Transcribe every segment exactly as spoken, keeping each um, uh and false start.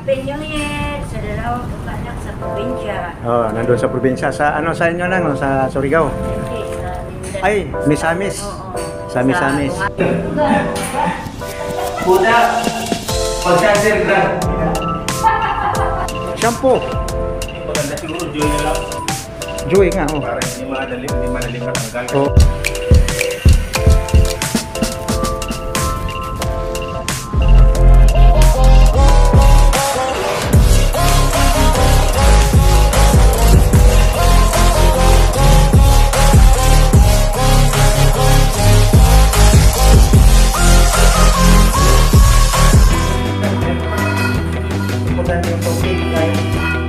Happy New Year sa dalawang anak sa probinsya. Oh, nandun sa probinsya. Sa ano sa inyo nang sa Surigao? Hindi, sa Mindanao. Ay, Misamis. Oo. Samis-samis. Puta, pagkasir grand. Shampoo. Maganda siguro, Joy na lang. Joy nga, oh. Para hindi madali, hindi madali matanggal. Oh. Importante yung tubig, guys.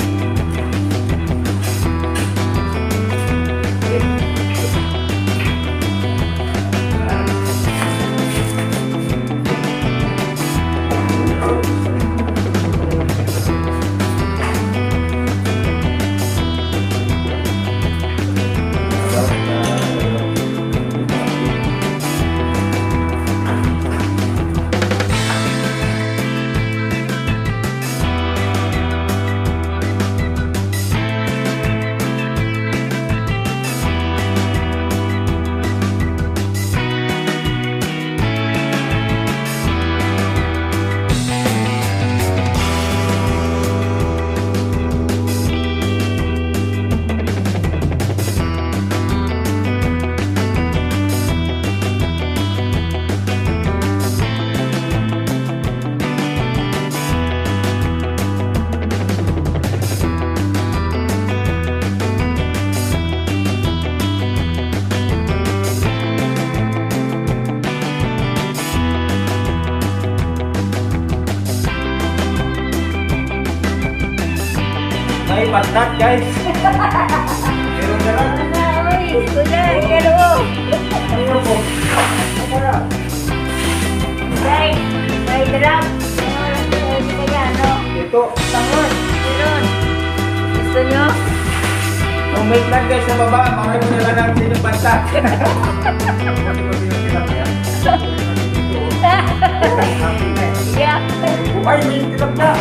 May patat, guys. Pero na lang. Ay, kuya, hello. Ano po? Ano na? Guys, may drop. Ano kaya, no? Ito. Tangon, meron. Gusto nyo? Kung may plan guys sa baba, makaya mo na lang natin yung patat. Yeah. Ay, may tilap na.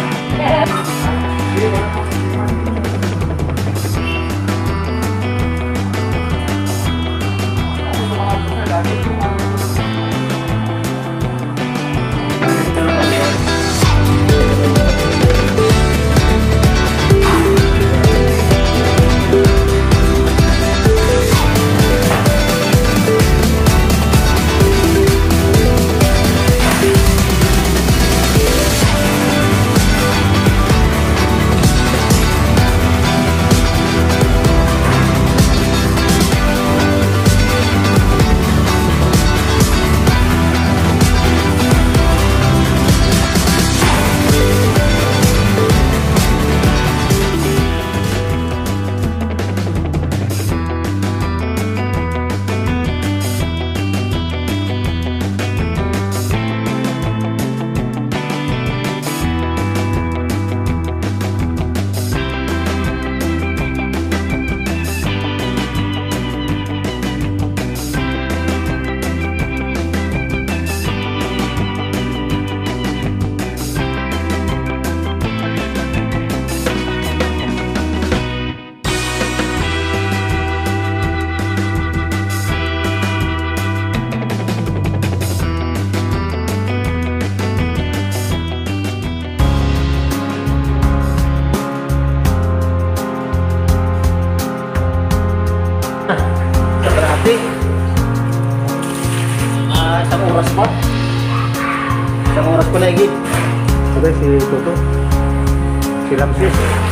Ah, isang oras pa. Isang oras ko na higit. Okay, si Toto. Si Ramses.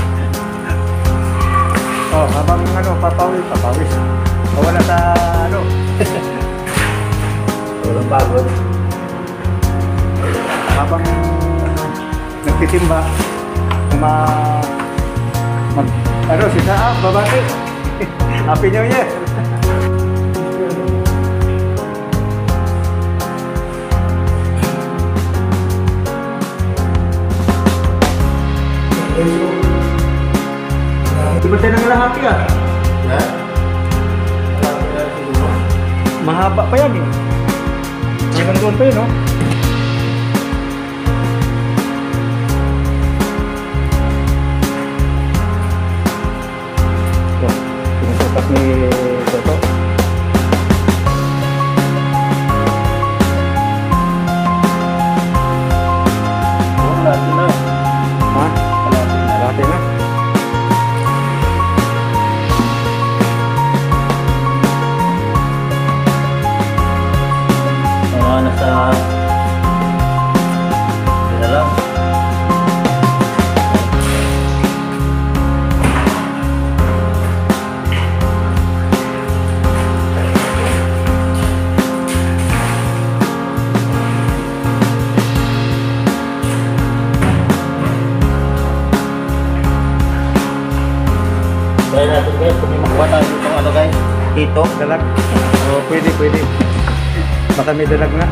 Oh, habang ano, papawis, papawis. O wala sa ano. Walang pagod. Habang nagtitimba, ma... mag... ano, si Saa, babati. Happy New Year! Di ba tayo nang lahati ah? Ha? Mahaba pa yan eh. Hanggang doon pa yun, no? Guys, kung may makuha tayo dito ano guys, ito. Dalag. Oh, pwede, pwede. Baka may dalag nga.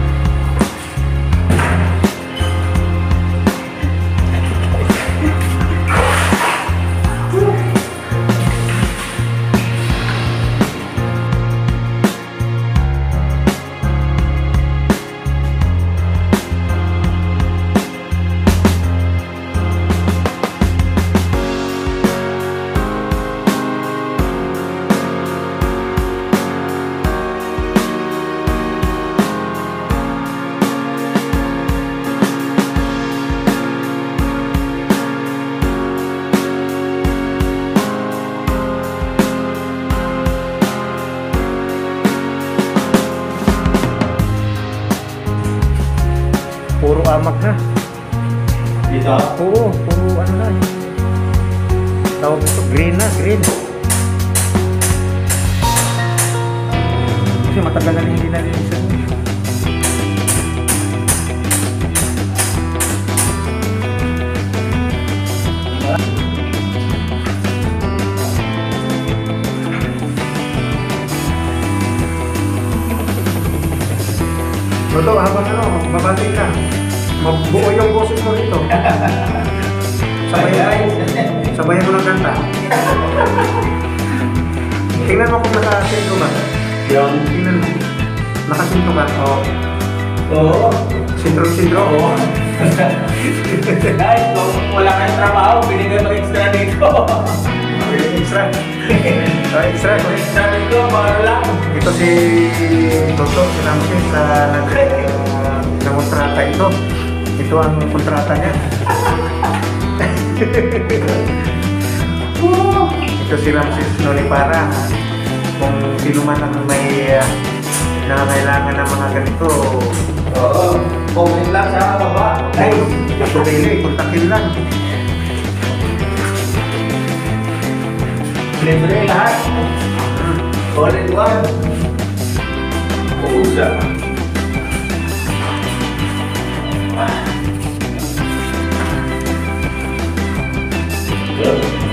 Puro amak na. Dito. Oo, puro ano na. Tawag ito, green na, green. Kasi matagal na hindi nalinisan. Toto, habang ano, babati ka. Mabuo yung boses mo rito. Sabayan, sabayan mo ng kanta. Tingnan mo kung nakasinto ba. Yung. Tingnan mo. Nakasinto ba? Oo. Oo. Sintro-sintro? Oo. Guys, kung wala kayong trabaho, binigay mo extra dito. Extra. So, extra. Extra dito, para lang. Ito si Toto, sinabi sa nag-kontrata ito. Ito ang kontrata niya. Ito si Ramses Nolipara. Kung sino man ang may uh, nangangailangan ng mga ganito, Oo. Comment lang sa baba. ay, ito pili, kontakin lang. Libre lahat. All in one. Pusa. Good.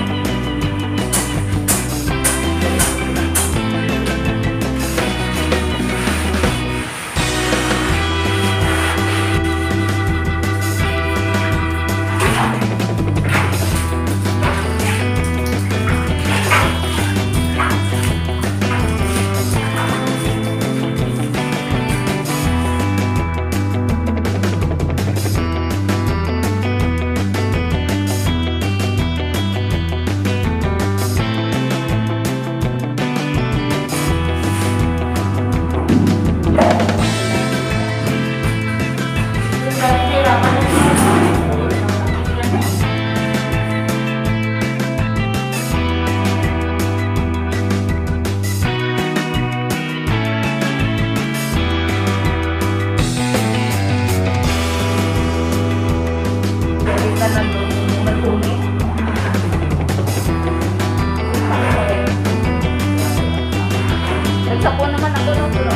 Nagsapo naman ako ng pulo.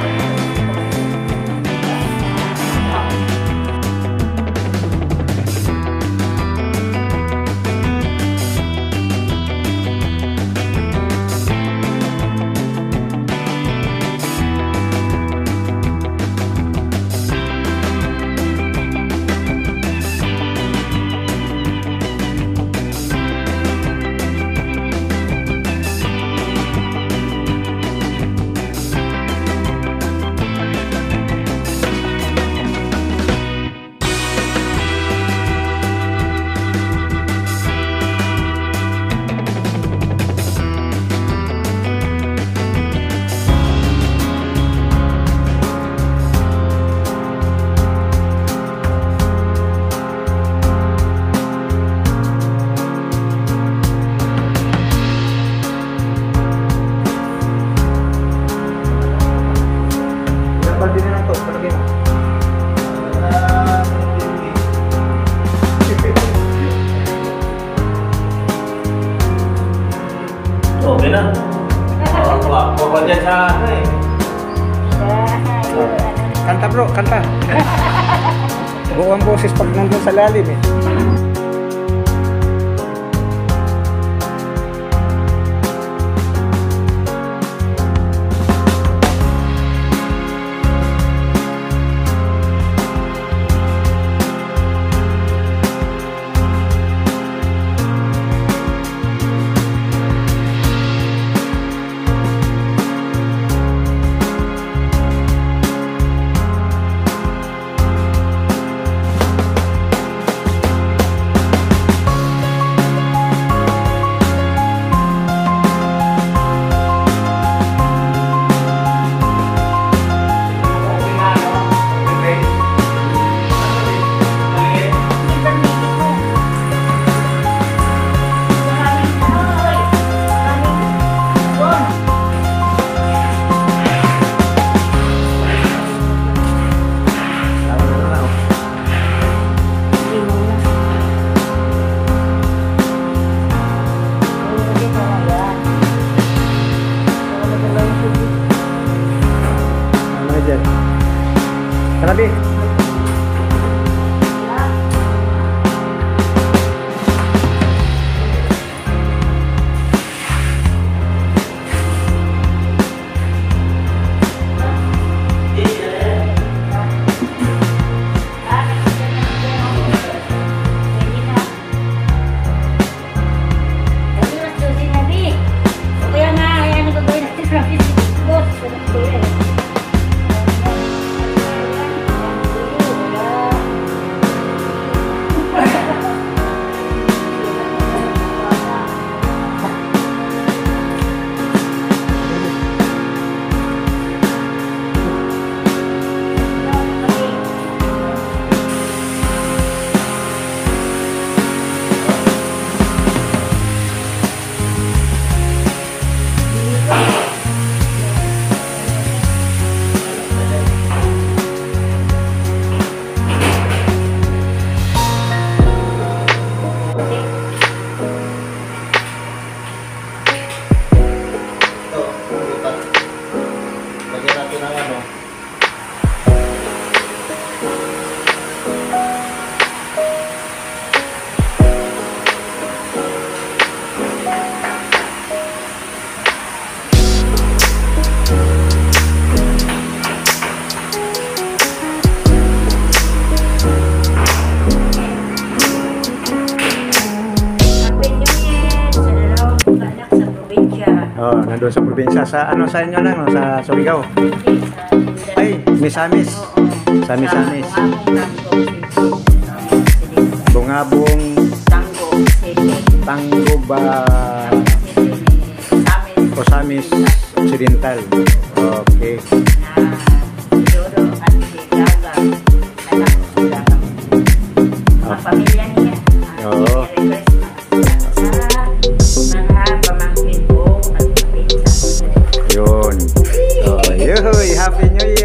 Baldi na lang to, palagay mo. Okay na. Ako pa dyan sa ano eh. Kanta bro, kanta. Buo ang boses pag nandun sa lalim eh. Oh, nandun sa probinsya. Sa ano sa inyo lang? No? Sa Surigao? Hindi, sa Duda. Ay, Misamis. Oo. Samis-samis. Sa Bungabong, Tango, City. Bungabong Tango, City. Tango ba Samis. o Samis Occidental. Okay. Na Dodo at si Gaga. Anak ko sila kami. Mga pamilya niya. Oo. Merry Christmas. Sa mga pamangkin ko at kapitsa. Yun. So, yuhuy, Happy New Year!